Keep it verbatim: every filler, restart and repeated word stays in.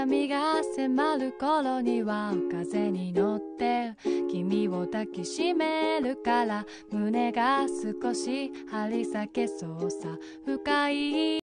闇が迫る頃には風に乗って君を抱きしめるから胸が少し張り裂けそうさ深い